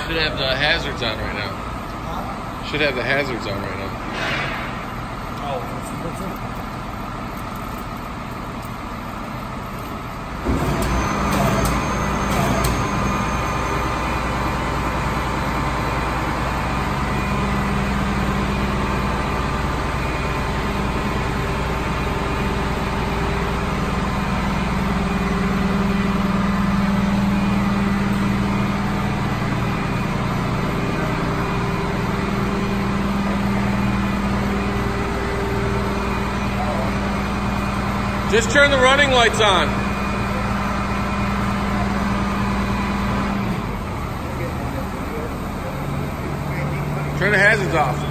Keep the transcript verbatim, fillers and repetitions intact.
Should have the hazards on right now. Should have the hazards on right now. Oh, what's it? Just turn the running lights on. Turn the hazards off.